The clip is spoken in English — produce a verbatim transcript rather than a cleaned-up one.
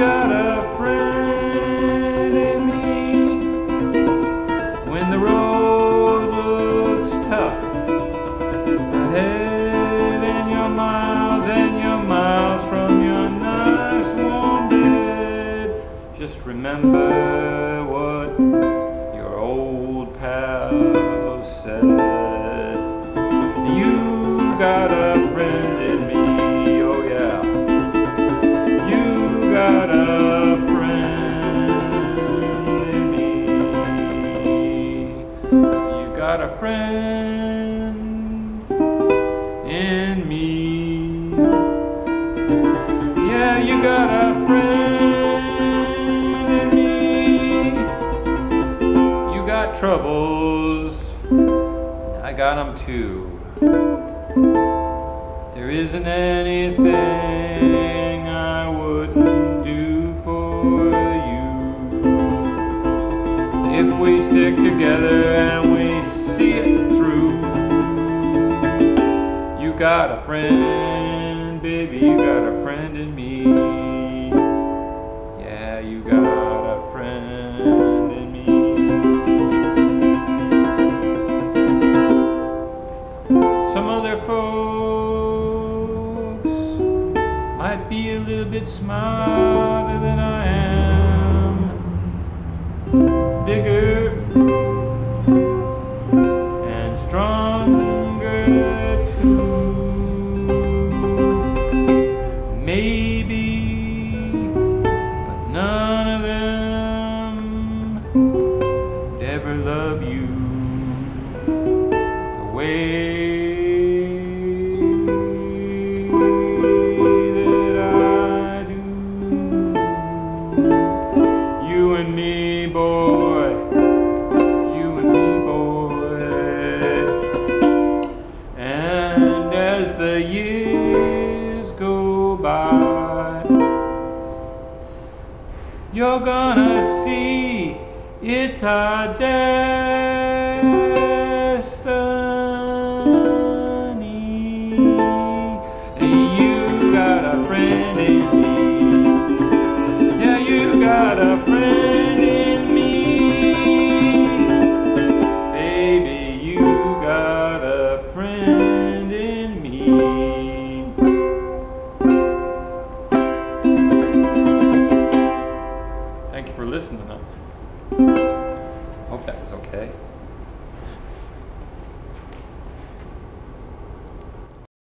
got a friend in me. When the road looks tough ahead, and you're miles and you're miles from your nice warm bed, just remember what your old pal said. You got a friend in me, oh yeah. You got a friend in me. You got a friend in me. Yeah, you got a friend in me. You got troubles, I got them too. There isn't anything I wouldn't do for you. If we stick together and we see it through. You got a friend, baby, you got a friend in me. Yeah, you got a friend in me. Some other folks might be a little bit smarter than I am, bigger and stronger too. Maybe, but none of them would ever love you the way you're gonna see it's our destiny. You got a friend in me. Yeah, you got a friend in me. Baby, you got a friend in me. Thank you for listening. Hope that was okay.